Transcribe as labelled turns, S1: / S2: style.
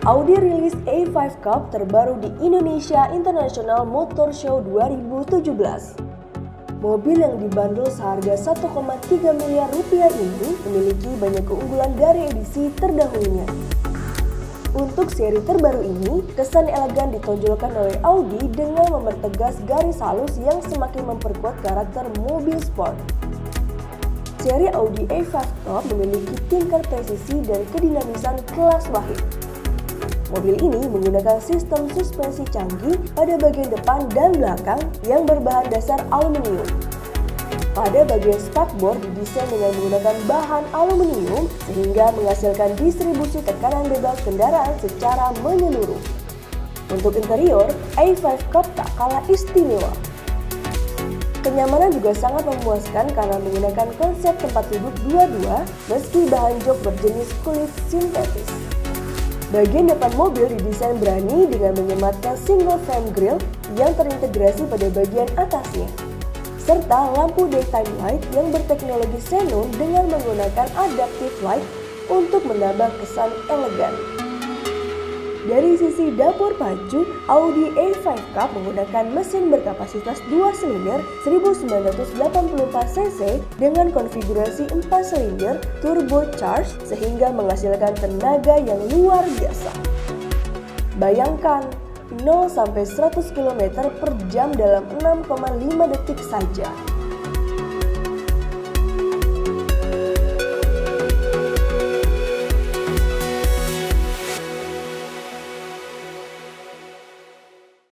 S1: Audi rilis A5 Cup terbaru di Indonesia International Motor Show 2017. Mobil yang dibanderol seharga 1,3 miliar rupiah ini memiliki banyak keunggulan dari edisi terdahulunya. Untuk seri terbaru ini, kesan elegan ditonjolkan oleh Audi dengan mempertegas garis halus yang semakin memperkuat karakter mobil sport. Seri Audi A5 Cup memiliki tingkat presisi dan kedinamisan kelas wahid. Mobil ini menggunakan sistem suspensi canggih pada bagian depan dan belakang yang berbahan dasar aluminium. Pada bagian spakbor didesain dengan menggunakan bahan aluminium sehingga menghasilkan distribusi tekanan bebas kendaraan secara menyeluruh. Untuk interior, A5 Cup tak kalah istimewa. Kenyamanan juga sangat memuaskan karena menggunakan konsep tempat duduk dua-dua meski bahan jok berjenis kulit sintetis. Bagian depan mobil didesain berani dengan menyematkan single frame grille yang terintegrasi pada bagian atasnya, serta lampu daytime light yang berteknologi xenon dengan menggunakan adaptive light untuk menambah kesan elegan. Dari sisi dapur pacu, Audi A5 Cup menggunakan mesin berkapasitas 2 silinder 1984 cc dengan konfigurasi 4 silinder turbocharged sehingga menghasilkan tenaga yang luar biasa. Bayangkan 0-100 km per jam dalam 6,5 detik saja.